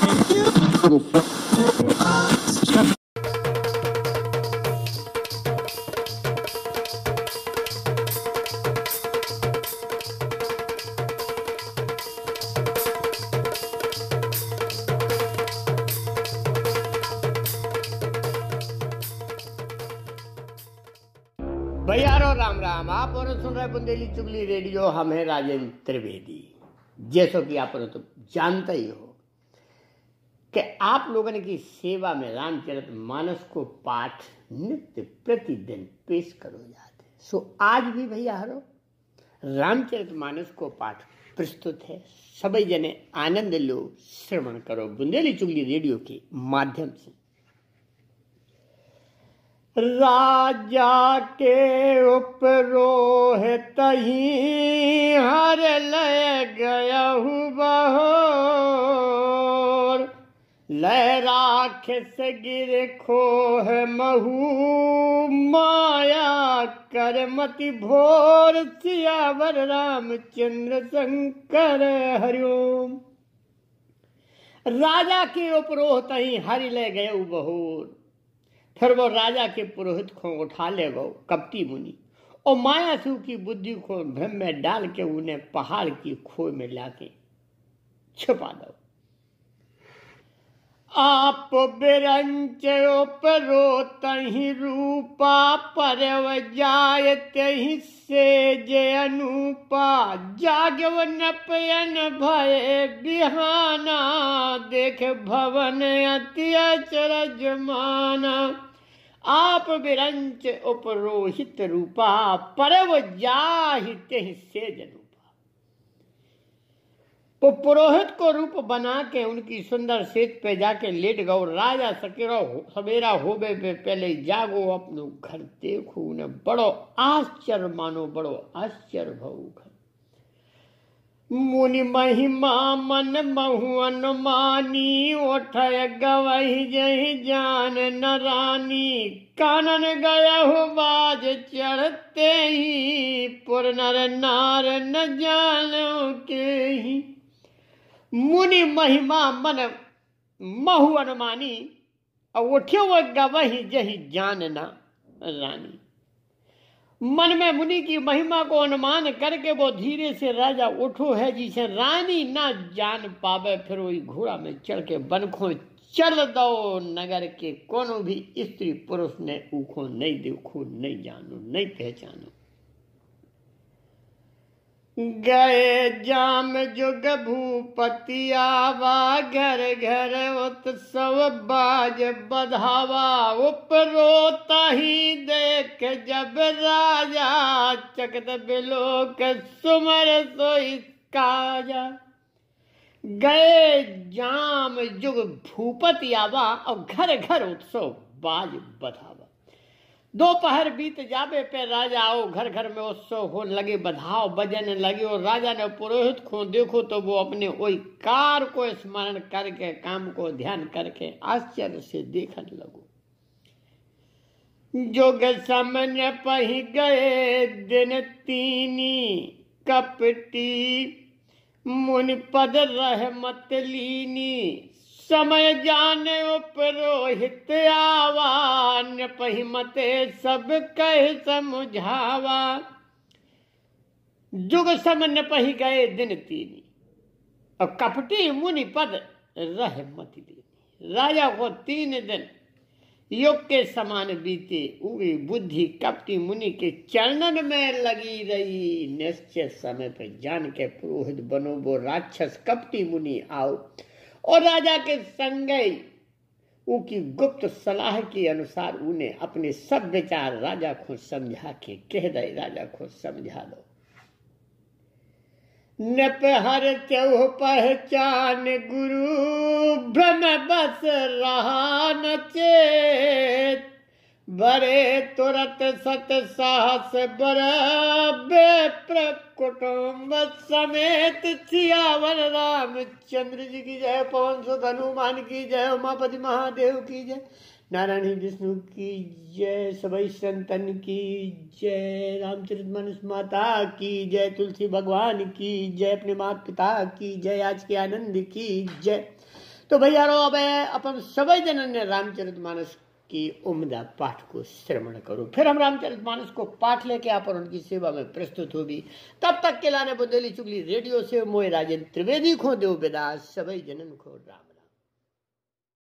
भैया राम राम। आप और सुन रहे बुंदेली चुगली रेडियो। हम है राजेंद्र त्रिवेदी। जैसा कि आप तो जानते ही हो कि आप लोगों की सेवा में रामचरितमानस को पाठ नित्य प्रतिदिन पेश करो जाते। सो आज भी भैया रामचरितमानस को पाठ प्रस्तुत है। सभी जने आनंद लो, श्रवण करो बुंदेली चुगली रेडियो के माध्यम से। राजा के उपरोहित ही हर लय गयहु बहोर, लय राक्षस गिर खोह महू, माया कर मति भोर, सियावर रामचंद्र शंकर हरिओम। राजा के उपरोहित ही हरि लय गयहु बहोर, फिर वो राजा के पुरोहित को उठा ले गो कपटी मुनि और मायासु की बुद्धि को भ्रम में डाल के उन्हें पहाड़ की खोह में लाके छुपा दो। आप बिरंच उपरोतहि रूपा, परव जायत ही सेज अनूपा, जागव नपयन भय बिहाना, देख भवन अति अचरज माना। आप बिरंच उपरोहित रूपा, परव जाहित ही सेज अनूपा। वो पुरोहित को रूप बना के उनकी सुंदर सेज पे जाके लेट गओ। राजा सवेरा होबे पे पहले जागो अपनो घर देखो, उन्हें बड़ो आश्चर्य मानो, बड़ो आश्चर्य भऊ। मुनि महिमा मन महु अनुमानी, उठय गवहि जहि जान न रानी, कानन गयहु बाज चढ़ते ही, पुर नर नार न जानो केहि। मुनि महिमा मन महु अनुमानी, और उठ्यो वह गवहि जहि जान न रानी। मन में मुनि की महिमा को अनुमान करके वो धीरे से राजा उठो है, जिसे रानी ना जान पावे। फिर वही घोड़ा में चढ़ के बनखो चल दो नगर के, कोनो भी स्त्री पुरुष ने ऊखो नहीं देखो, नहीं जानो, नहीं पहचानो। गए जाम जुग भूपति आवा, घर घर उत्सव बाज बधावा, उपरोता ही देख जब राजा, चकत बिलोक सुमर सोई काजा। गए जाम जुग भूपति आवा, और घर घर उत्सव बाज बधावा। दोपहर बीत जावे पे राजा आओ, घर घर में उत्सव हो लगे, बधाव बजन लगे। और राजा ने पुरोहित को देखो तो वो अपने वही कार को स्मरण करके, काम को ध्यान करके आश्चर्य से देखने लगो। जोग सामने पही गए दिन तीनी, कपटी मुनि पद रह मत लीनी, समय जाने उपरोहित आवा, न पही मते सब कह समझावा। जुग सम न पही गए दिन तीनी, और कपटी मुनि पद रह मत लीनी। राजा को 3 दिन युग के समान बीते, उगी बुद्धि कपटी मुनि के चरणन में लगी रही। निश्चित समय पर जान के पुरोहित बनो, वो राक्षस कपटी मुनि आओ, और राजा के संग उनकी गुप्त सलाह के अनुसार उन्हें अपने सब विचार राजा को समझा के कह दे। राजा को समझा दो। नपहर चौह पहचान गुरु, भ्रम बस रहा न चेत, बरे तुरत सत साहस बर, बेप्र कुटुंब समेत, सियावर रामचंद्र जी की जय, पवन सुत हनुमान की जय, उमापति महादेव की जय, नारायण विष्णु की जय, सभी संतन की जय, रामचरितमानस माता की जय, तुलसी भगवान की जय, अपने माता पिता की जय, आज के आनंद की जय। तो भैया रो अब अपन सभी जनन ने रामचरितमानस की उम्दा पाठ को श्रवण करो। फिर हम रामचरितमानस को पाठ लेके आप और उनकी सेवा में प्रस्तुत होगी। तब तक के लाने बुंदेली चुगली रेडियो से मोए राजेंद्र त्रिवेदी खो देव विदास सभी जनन खो राम।